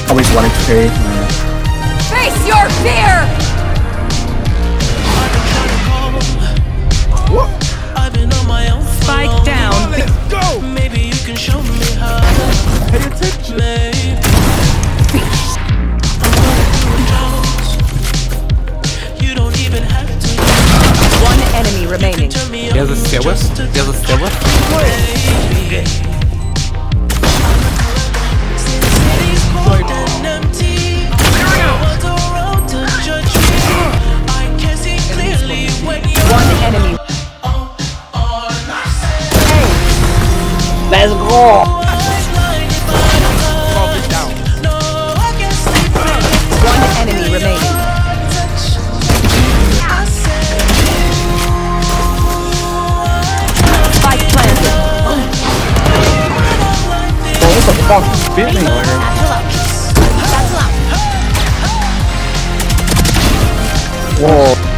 Always wanting to pay. Face your fear! What? Spike down. Let's go! Maybe you can show me how. Pay attention. You don't even have to. One enemy remaining. There's a stairwell. There's a stairwell. One enemy. Let's go! One enemy remaining. Spike planted. What the fuck? Beat me. Whoa.